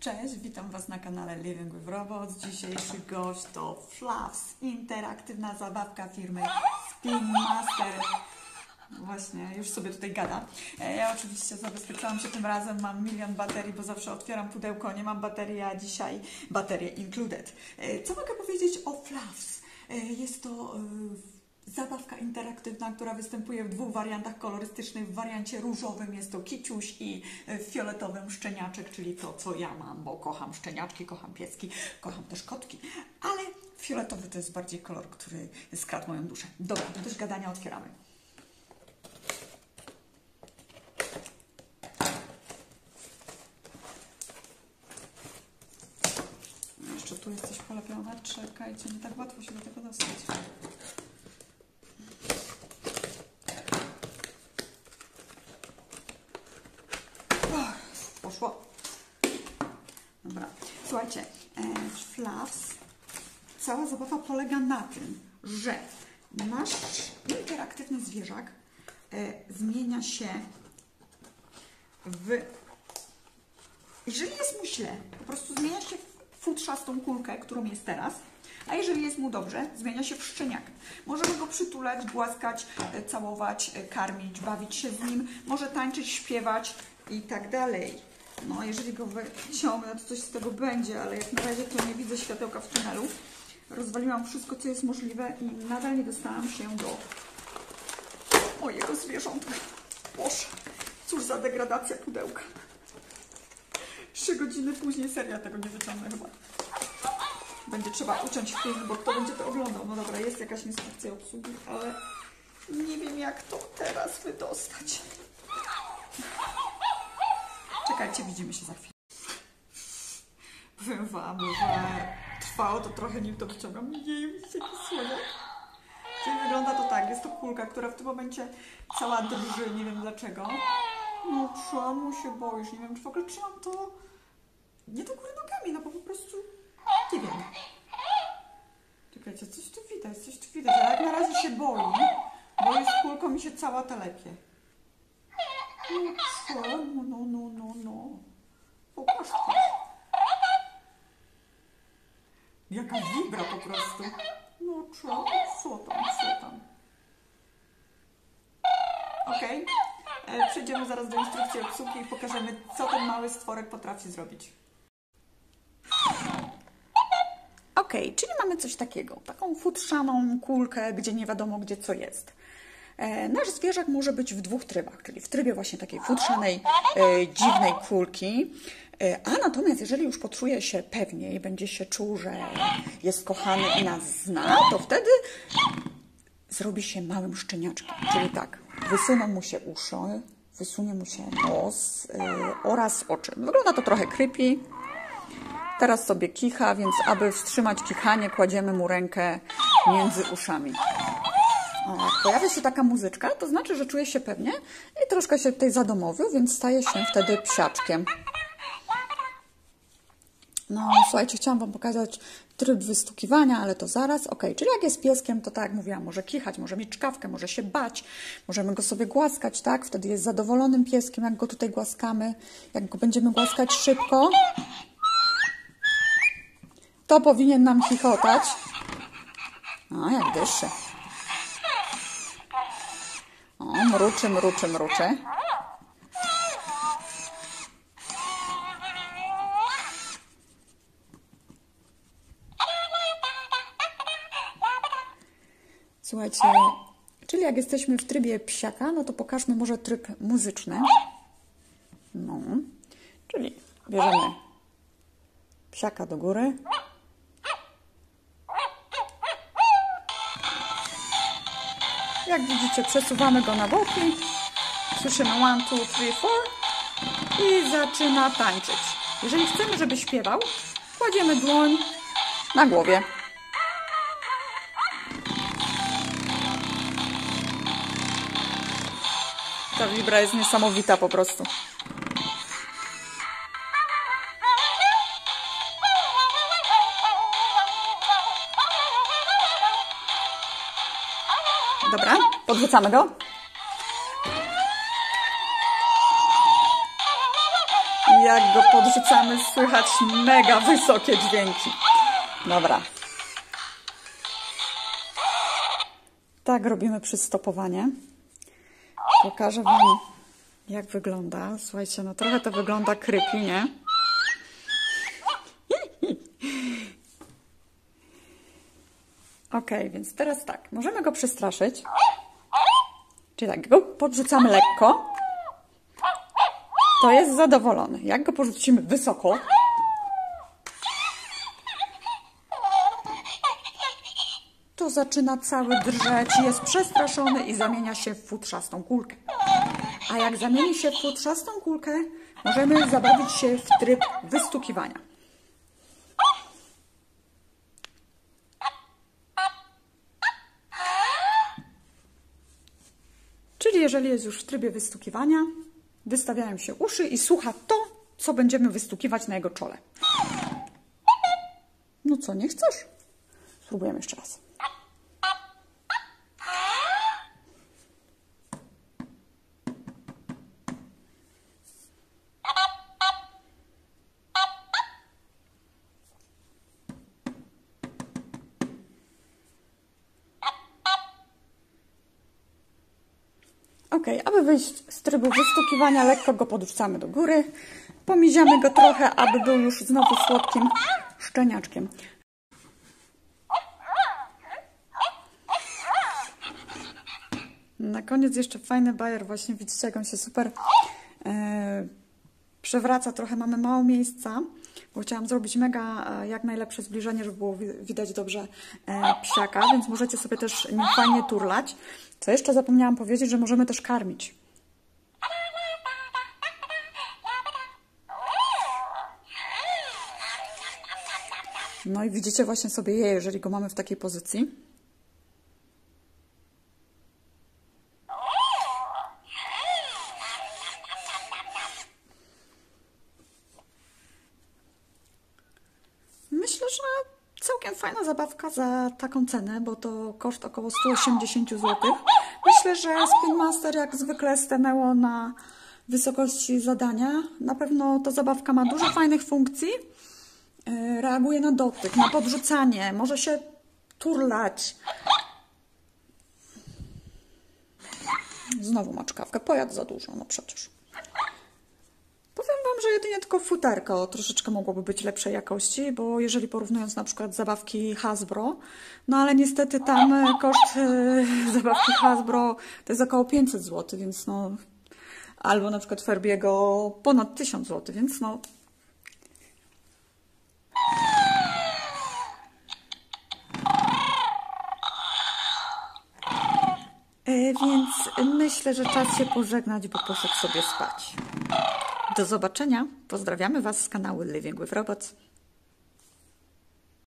Cześć, witam Was na kanale Living with Robots. Dzisiejszy gość to Fluffs, interaktywna zabawka firmy Spin Master. Właśnie, już sobie tutaj gada. Ja oczywiście zabezpieczyłam się tym razem, mam milion baterii, bo zawsze otwieram pudełko, nie mam baterii, a dzisiaj baterie included. Co mogę powiedzieć o Fluffs? Jest to zabawka interaktywna, która występuje w dwóch wariantach kolorystycznych. W wariancie różowym jest to kiciuś i w fioletowym szczeniaczek, czyli to, co ja mam, bo kocham szczeniaczki, kocham pieski, kocham też kotki, ale fioletowy to jest bardziej kolor, który skradł moją duszę. Dobra, dość gadania, otwieramy. Jeszcze tu jest coś polepione, czekajcie, nie tak łatwo się do tego dostać. Poszło. Dobra, słuchajcie, Fluffs, cała zabawa polega na tym, że nasz interaktywny zwierzak zmienia się w... Jeżeli jest mu źle, po prostu zmienia się w futrzastą kulkę, którą jest teraz, a jeżeli jest mu dobrze, zmienia się w szczeniaka. Możemy go przytulać, głaskać, całować, karmić, bawić się z nim, może tańczyć, śpiewać i tak dalej. No, jeżeli go wyciągnę, to coś z tego będzie, ale jak na razie to nie widzę światełka w tunelu. Rozwaliłam wszystko, co jest możliwe i nadal nie dostałam się do mojego zwierzątka. Boże, cóż za degradacja pudełka. 3 godziny później seria tego nie wyciągnę chyba. Będzie trzeba uciąć film, bo kto będzie to oglądał? No dobra, jest jakaś instrukcja obsługi, ale nie wiem, jak to teraz wydostać. Czekajcie, widzimy się za chwilę. Powiem Wam, że trwało to trochę, nim to wyciągam. Nie widzicie jaki słodziak? Czyli wygląda to tak, jest to kulka, która w tym momencie cała drży, nie wiem dlaczego. No czemu się boisz? Nie wiem, czy w ogóle trzymam to nie do góry nogami, no bo po prostu nie wiem. Czekajcie, coś tu widać, ale jak na razie się boi, bo jest kulką i się cała telepie. No co? No. Pokaż to. Jaka wibra po prostu. No co tam? Okej. Przejdziemy zaraz do instrukcji obsługi i pokażemy, co ten mały stworek potrafi zrobić. Okej, czyli mamy coś takiego. Taką futrzaną kulkę, gdzie nie wiadomo, gdzie co jest. Nasz zwierzak może być w 2 trybach, czyli w trybie właśnie takiej futrzanej, dziwnej kulki. A natomiast jeżeli już poczuje się pewniej, będzie się czuł, że jest kochany i nas zna, to wtedy zrobi się małym szczeniaczkiem. Czyli tak, wysuną mu się uszy, wysunie mu się nos oraz oczy. Wygląda to trochę creepy. Teraz sobie kicha, więc aby wstrzymać kichanie, kładziemy mu rękę między uszami. O, pojawia się taka muzyczka, to znaczy, że czuje się pewnie i troszkę się tutaj zadomowił, więc staje się wtedy psiaczkiem. No, słuchajcie, chciałam Wam pokazać tryb wystukiwania, ale to zaraz. Ok, czyli jak jest pieskiem, to tak jak mówiłam, może kichać, może mieć czkawkę, może się bać, możemy go sobie głaskać, tak? Wtedy jest zadowolonym pieskiem, jak go tutaj głaskamy. Jak go będziemy głaskać szybko, to powinien nam chichotać. O, jak dyszy. O, mruczy. Słuchajcie, czyli jak jesteśmy w trybie psiaka, no to pokażmy może tryb muzyczny. No, czyli bierzemy psiaka do góry. Jak widzicie, przesuwamy go na boki. Słyszymy 1, 2, 3, 4 i zaczyna tańczyć. Jeżeli chcemy, żeby śpiewał, kładziemy dłoń na głowie. Ta wibra jest niesamowita po prostu. Dobra, podrzucamy go. jak go podrzucamy, słychać mega wysokie dźwięki. Dobra. Tak robimy przystopowanie. Pokażę Wam, jak wygląda. Słuchajcie, no trochę to wygląda creepy, nie? Ok, więc teraz tak, możemy go przestraszyć. Czyli tak, go podrzucamy lekko, to jest zadowolony. Jak go porzucimy wysoko, to zaczyna cały drżeć, jest przestraszony i zamienia się w futrzastą kulkę. A jak zamieni się w futrzastą kulkę, możemy zabawić się w tryb wystukiwania. Czyli jeżeli jest już w trybie wystukiwania, wystawiają się uszy i słucha to, co będziemy wystukiwać na jego czole. No co, nie chcesz? Spróbujemy jeszcze raz. Ok, aby wyjść z trybu wystukiwania, lekko go podrzucamy do góry. Pomiziamy go trochę, aby był już znowu słodkim szczeniaczkiem. Na koniec jeszcze fajny bajer, właśnie widzicie, jak on się super przewraca. Trochę mamy mało miejsca, bo chciałam zrobić mega jak najlepsze zbliżenie, żeby było widać dobrze psiaka, więc możecie sobie też nim fajnie turlać. Co jeszcze zapomniałam powiedzieć, że możemy też karmić. No i widzicie właśnie sobie je, jeżeli go mamy w takiej pozycji. Myślę, że całkiem fajna zabawka za taką cenę, bo to koszt około 180 zł. Myślę, że Spin Master jak zwykle stanęło na wysokości zadania. Na pewno ta zabawka ma dużo fajnych funkcji. Reaguje na dotyk, na podrzucanie, może się turlać. Znowu ma czkawkę, pojadł za dużo, no przecież. Powiem Wam, że jedynie tylko futerko troszeczkę mogłoby być lepszej jakości, bo jeżeli porównując na przykład zabawki Hasbro, no ale niestety tam koszt zabawki Hasbro to jest około 500 zł, więc no, albo na przykład Furbiego ponad 1000 zł, więc no. Więc myślę, że czas się pożegnać, bo poszedł sobie spać. Do zobaczenia. Pozdrawiamy Was z kanału Living with Robots.